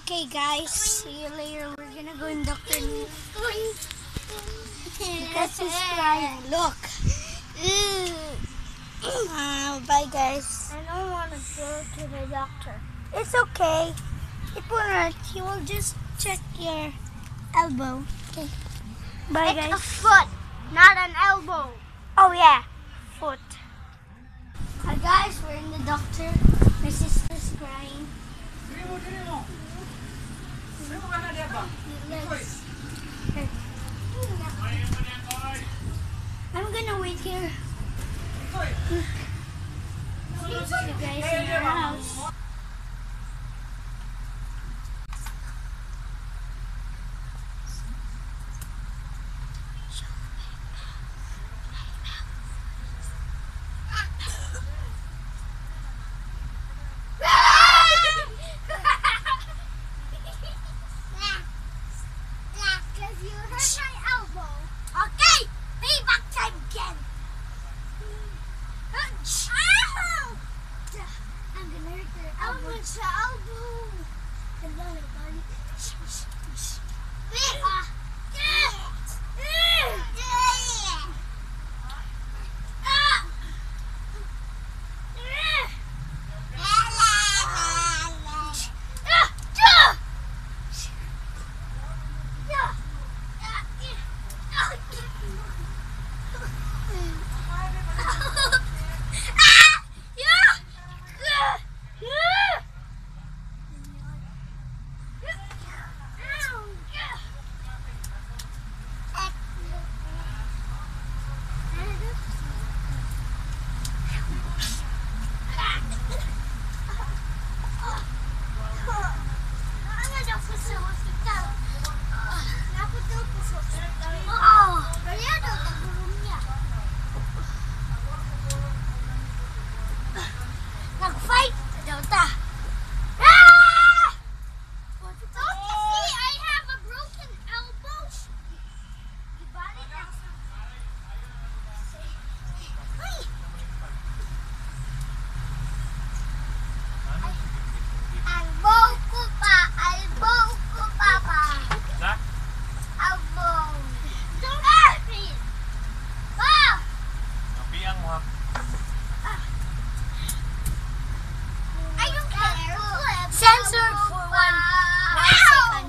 Okay guys, see you later. We're gonna go in Dr. Because he's crying. Look. Bye guys. I don't want to go to the doctor. It's okay. It won't hurt. He will just check your elbow. Okay. Bye It's a guys. foot, not an elbow. Oh yeah, foot. Hi guys, we're in the doctor. My sister's crying. Legs. I'm gonna wait here. See you guys in our house. You hurt my elbow. Okay, payback time again. Ow! I'm gonna hurt your elbow. Elbow. Come on, buddy. Nag-fight daw ta. Censored for one second.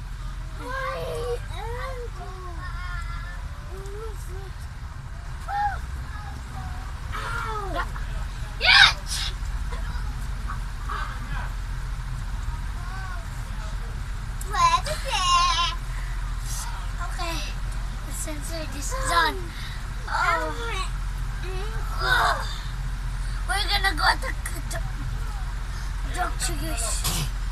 Okay, the sensor is done. We're gonna go to doctor.